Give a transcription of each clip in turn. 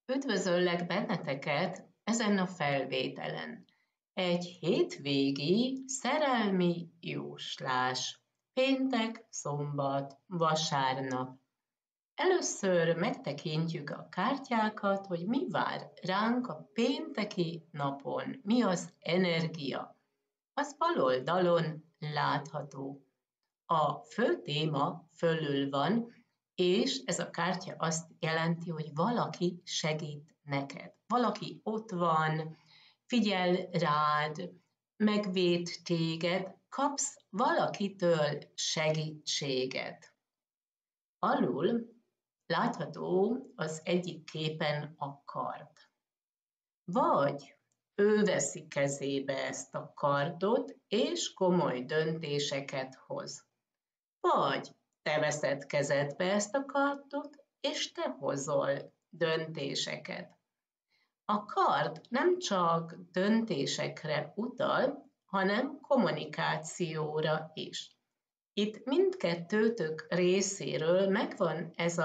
Üdvözöllek benneteket ezen a felvételen. Egy hétvégi szerelmi jóslás. Péntek, szombat, vasárnap. Először megtekintjük a kártyákat, hogy mi vár ránk a pénteki napon, mi az energia. Az bal oldalon látható. A fő téma fölül van, és ez a kártya azt jelenti, hogy valaki segít neked. Valaki ott van, figyel rád, megvéd téged, kapsz valakitől segítséget. Alul látható az egyik képen a kard. Vagy ő veszi kezébe ezt a kardot, és komoly döntéseket hoz. Vagy te veszed kezedbe ezt a kardot, és te hozol döntéseket. A kard nem csak döntésekre utal, hanem kommunikációra is. Itt mindkettőtök részéről megvan ez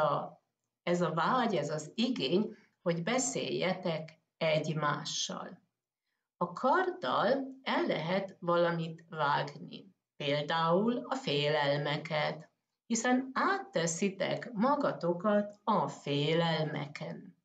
a vágy, ez az igény, hogy beszéljetek egymással. A karddal el lehet valamit vágni. Például a félelmeket, hiszen átteszitek magatokat a félelmeken.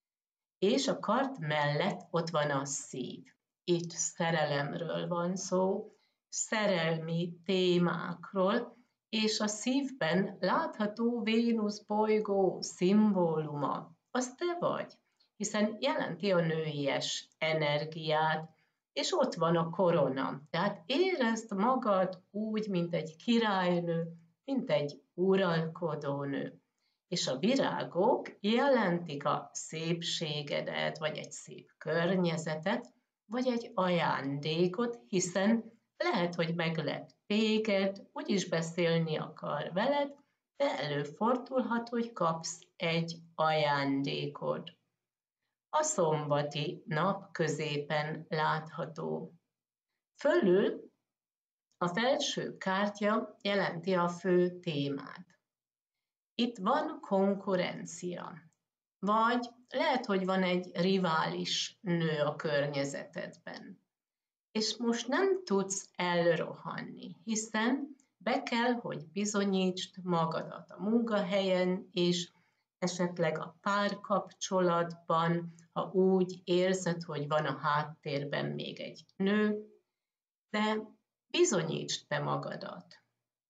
És a kard mellett ott van a szív. Itt szerelemről van szó, szerelmi témákról, és a szívben látható Vénusz bolygó szimbóluma. Az te vagy, hiszen jelenti a nőies energiát, és ott van a korona. Tehát érezd magad úgy, mint egy királynő, mint egy uralkodónő. És a virágok jelentik a szépségedet, vagy egy szép környezetet, vagy egy ajándékot, hiszen lehet, hogy meglep téged, úgyis beszélni akar veled, de előfordulhat, hogy kapsz egy ajándékot. A szombati nap középen látható. Fölül a felső kártya jelenti a fő témát. Itt van konkurencia, vagy lehet, hogy van egy rivális nő a környezetedben, és most nem tudsz elrohanni, hiszen be kell, hogy bizonyítsd magadat a munkahelyen, és esetleg a párkapcsolatban, ha úgy érzed, hogy van a háttérben még egy nő, de bizonyítsd be magadat.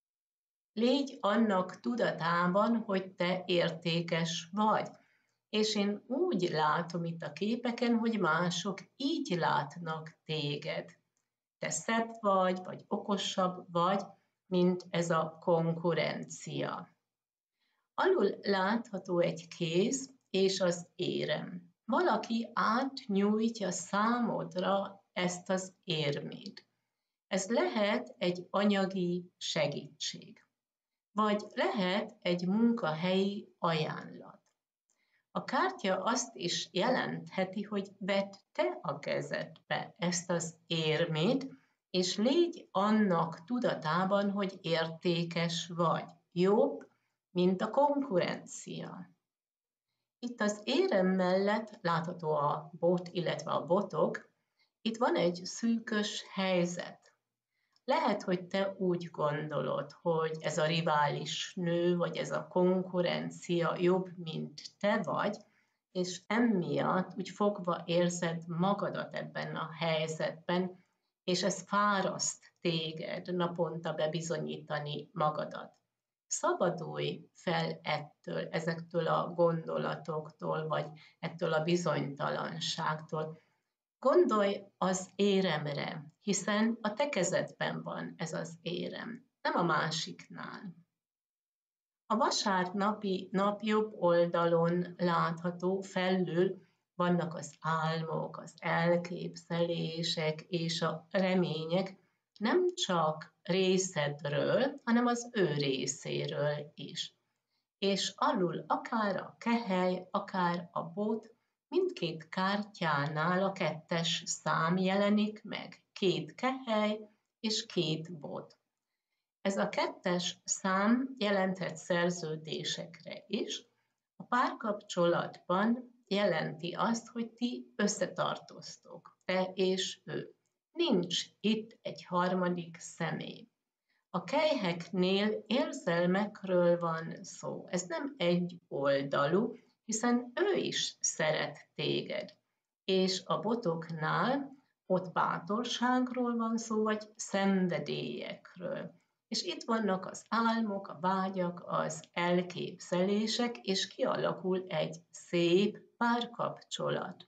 Légy annak tudatában, hogy te értékes vagy. És én úgy látom itt a képeken, hogy mások így látnak téged. Te szebb vagy okosabb vagy, mint ez a konkurencia. Alul látható egy kéz és az érem. Valaki átnyújtja számodra ezt az érmét. Ez lehet egy anyagi segítség, vagy lehet egy munkahelyi ajánlat. A kártya azt is jelentheti, hogy vedd te a kezedbe ezt az érmét, és légy annak tudatában, hogy értékes vagy, jobb, mint a konkurencia. Itt az érem mellett látható a bot, illetve a botok, itt van egy szűkös helyzet. Lehet, hogy te úgy gondolod, hogy ez a rivális nő, vagy ez a konkurencia jobb, mint te vagy, és emiatt úgy fogva érzed magadat ebben a helyzetben, és ez fáraszt téged naponta bebizonyítani magadat. Szabadulj fel ettől, ezektől a gondolatoktól, vagy ettől a bizonytalanságtól. Gondolj az éremre, hiszen a te kezedben van ez az érem, nem a másiknál. A vasárnapi nap jobb oldalon látható felül vannak az álmok, az elképzelések és a remények, nem csak részedről, hanem az ő részéről is. És alul akár a kehely, akár a bot, mindkét kártyánál a 2-es szám jelenik meg, 2 kehely és 2 bot. Ez a 2-es szám jelenthet szerződésekre is. A párkapcsolatban jelenti azt, hogy ti összetartoztok, te és ő. Nincs itt egy harmadik személy. A kelyheknél érzelmekről van szó. Ez nem egyoldalú, hiszen ő is szeret téged. És a botoknál ott bátorságról van szó, vagy szenvedélyekről. És itt vannak az álmok, a vágyak, az elképzelések, és kialakul egy szép párkapcsolat.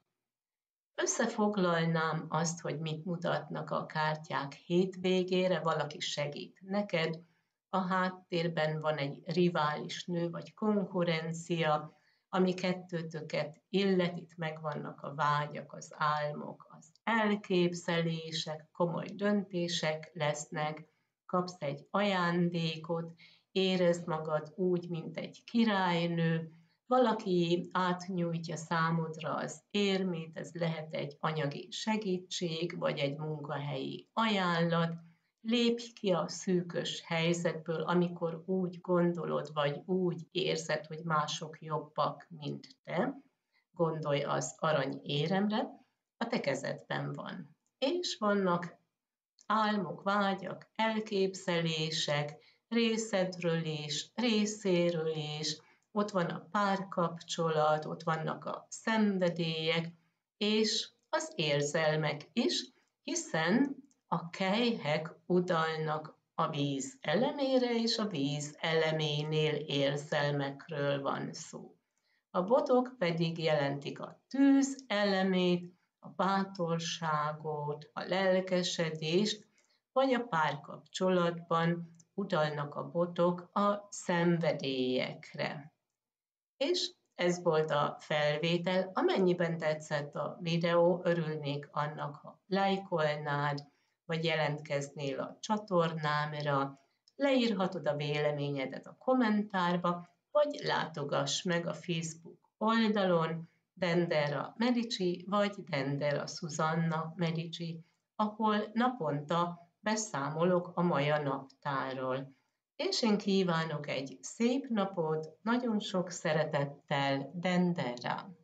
Összefoglalnám azt, hogy mit mutatnak a kártyák hétvégére, valaki segít neked, a háttérben van egy rivális nő vagy konkurencia, ami kettőtöket illet, itt megvannak a vágyak, az álmok, az elképzelések, komoly döntések lesznek, kapsz egy ajándékot, érezd magad úgy, mint egy királynő, valaki átnyújtja számodra az érmét, ez lehet egy anyagi segítség, vagy egy munkahelyi ajánlat, lépj ki a szűkös helyzetből, amikor úgy gondolod, vagy úgy érzed, hogy mások jobbak, mint te. Gondolj az arany éremre, a te kezedben van. És vannak álmok, vágyak, elképzelések, részedről is, részéről is, ott van a párkapcsolat, ott vannak a szenvedélyek, és az érzelmek is, hiszen a kelyhek utalnak a víz elemére, és a víz eleménél érzelmekről van szó. A botok pedig jelentik a tűz elemét, a bátorságot, a lelkesedést, vagy a párkapcsolatban utalnak a botok a szenvedélyekre. És ez volt a felvétel. Amennyiben tetszett a videó, örülnék annak, ha lájkolnád, vagy jelentkeznél a csatornámra, leírhatod a véleményedet a kommentárba, vagy látogass meg a Facebook oldalon Dendera Medici, vagy Dendera Susanna Medici, ahol naponta beszámolok a maja naptárról. És én kívánok egy szép napot, nagyon sok szeretettel, Dendera!